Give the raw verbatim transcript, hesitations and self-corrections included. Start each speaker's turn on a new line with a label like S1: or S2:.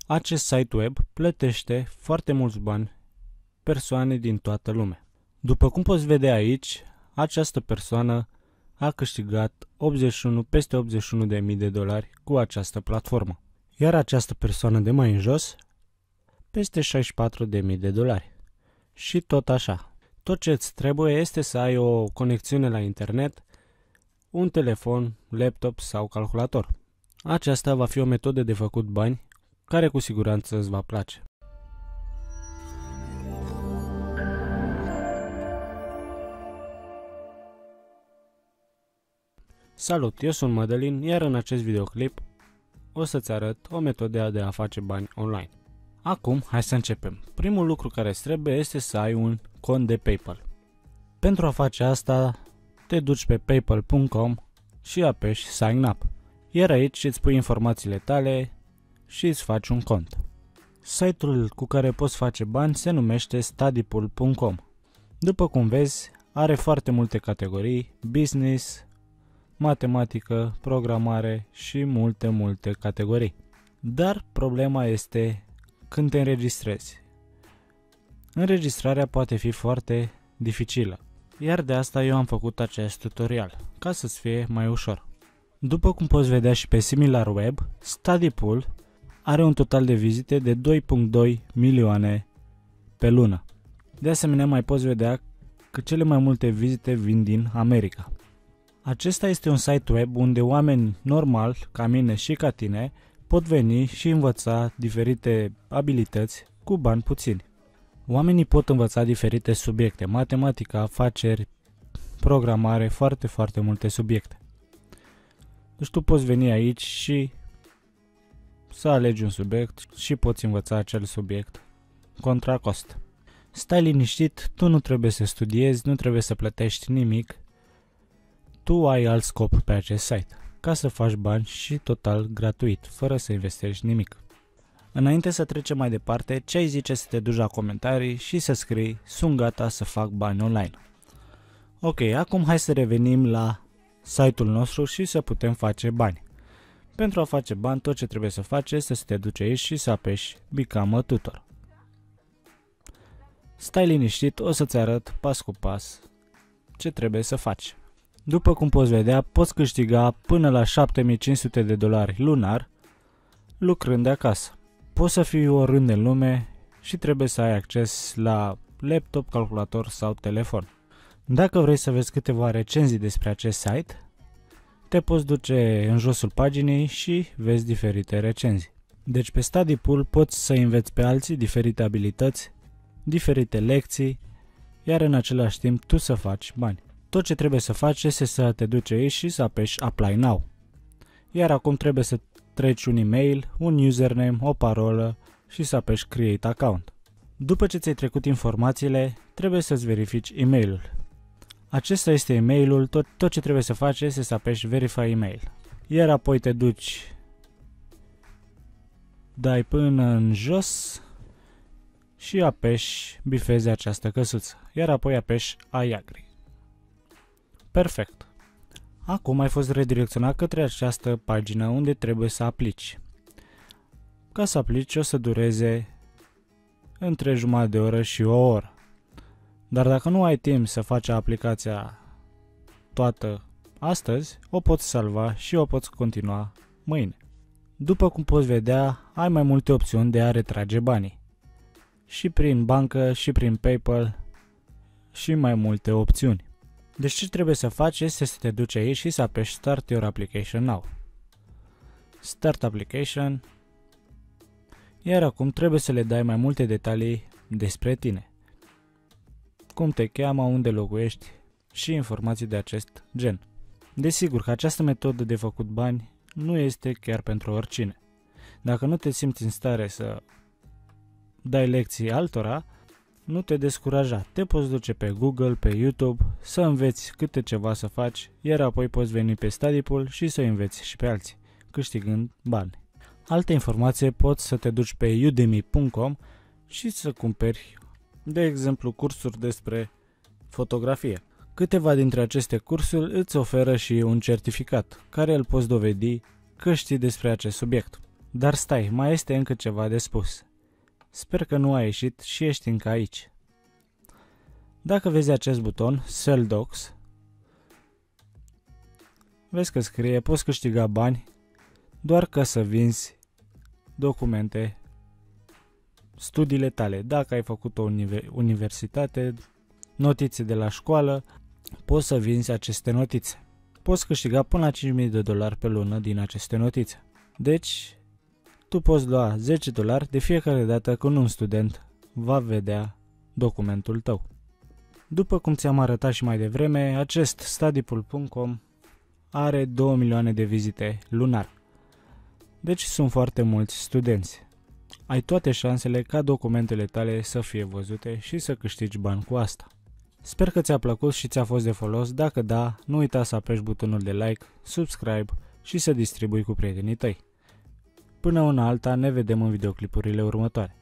S1: acest site web plătește foarte mulți bani persoane din toată lumea. După cum poți vedea aici, această persoană a câștigat optzeci și unu, peste optzeci și unu de mii de dolari cu această platformă. Iar această persoană de mai în jos, peste șaizeci și patru de mii de dolari. Și tot așa. Tot ce îți trebuie este să ai o conexiune la internet, un telefon, laptop sau calculator. Aceasta va fi o metodă de făcut bani care cu siguranță îți va place. Salut, eu sunt Mădălin, iar în acest videoclip o să-ți arăt o metodă de a face bani online. Acum, hai să începem. Primul lucru care îți trebuie este să ai un cont de PayPal. Pentru a face asta, te duci pe paypal punct com și apeși Sign Up. Iar aici îți pui informațiile tale și îți faci un cont. Site-ul cu care poți face bani se numește studypool punct com. După cum vezi, are foarte multe categorii: business, matematică, programare și multe, multe categorii. Dar problema este când te înregistrezi. Înregistrarea poate fi foarte dificilă, iar de asta eu am făcut acest tutorial, ca să-ți fie mai ușor. După cum poți vedea și pe SimilarWeb, Studypool are un total de vizite de doi virgulă doi milioane pe lună. De asemenea, mai poți vedea că cele mai multe vizite vin din America. Acesta este un site web unde oameni normali, ca mine și ca tine, pot veni și învăța diferite abilități cu bani puțini. Oamenii pot învăța diferite subiecte: matematică, afaceri, programare, foarte, foarte multe subiecte. Deci tu poți veni aici și să alegi un subiect și poți învăța acel subiect contra cost. Stai liniștit, tu nu trebuie să studiezi, nu trebuie să plătești nimic. Tu ai alt scop pe acest site, ca să faci bani și total gratuit, fără să investești nimic. Înainte să trecem mai departe, ce ai zice să te duci la comentarii și să scrii: sunt gata să fac bani online. Ok, acum hai să revenim la site-ul nostru și să putem face bani. Pentru a face bani, tot ce trebuie să faci este să te duci aici și să apeși Become a Tutor. Stai liniștit, o să-ți arăt pas cu pas ce trebuie să faci. După cum poți vedea, poți câștiga până la șapte mii cinci sute de dolari lunar lucrând de acasă. Poți să fii oriunde în lume și trebuie să ai acces la laptop, calculator sau telefon. Dacă vrei să vezi câteva recenzii despre acest site, te poți duce în josul paginii și vezi diferite recenzii. Deci pe Studypool poți să înveți pe alții diferite abilități, diferite lecții, iar în același timp tu să faci bani. Tot ce trebuie să faci este să te duci aici și să apeși Apply Now. Iar acum trebuie să treci un e-mail, un username, o parolă și să apeși Create Account. După ce ți-ai trecut informațiile, trebuie să-ți verifici e-mailul. Acesta este e-mailul, tot, tot ce trebuie să faci este să apeși Verify Email. Iar apoi te duci, dai până în jos și apeși bifezi această căsuță. Iar apoi apeși I agree. Perfect. Acum ai fost redirecționat către această pagină unde trebuie să aplici. Ca să aplici o să dureze între jumătate de oră și o oră. Dar dacă nu ai timp să faci aplicația toată astăzi, o poți salva și o poți continua mâine. După cum poți vedea, ai mai multe opțiuni de a retrage banii. Și prin bancă, și prin PayPal, și mai multe opțiuni. Deci ce trebuie să faci este să te duci aici și să apeși Start Your Application Now. Start Application. Iar acum trebuie să le dai mai multe detalii despre tine. Cum te cheamă, unde locuiești și informații de acest gen. Desigur că această metodă de făcut bani nu este chiar pentru oricine. Dacă nu te simți în stare să dai lecții altora, nu te descuraja. Te poți duce pe Google, pe YouTube, să înveți câte ceva să faci, iar apoi poți veni pe Studypool și să înveți și pe alții, câștigând bani. Alte informații poți să te duci pe udemy punct com și să cumperi, de exemplu, cursuri despre fotografie. Câteva dintre aceste cursuri îți oferă și un certificat, care îl poți dovedi că știi despre acest subiect. Dar stai, mai este încă ceva de spus. Sper că nu a ieșit și ești încă aici. Dacă vezi acest buton, Sell Docs, vezi că scrie poți câștiga bani doar ca să vinzi documente, studiile tale. Dacă ai făcut o universitate, notițe de la școală, poți să vinzi aceste notițe. Poți câștiga până la cinci mii de dolari pe lună din aceste notițe. Deci, tu poți lua zece dolari de fiecare dată când un student va vedea documentul tău. După cum ți-am arătat și mai devreme, acest studypool punct com are două milioane de vizite lunar. Deci sunt foarte mulți studenți. Ai toate șansele ca documentele tale să fie văzute și să câștigi bani cu asta. Sper că ți-a plăcut și ți-a fost de folos. Dacă da, nu uita să apeși butonul de like, subscribe și să distribui cu prietenii tăi. Până una alta, ne vedem în videoclipurile următoare.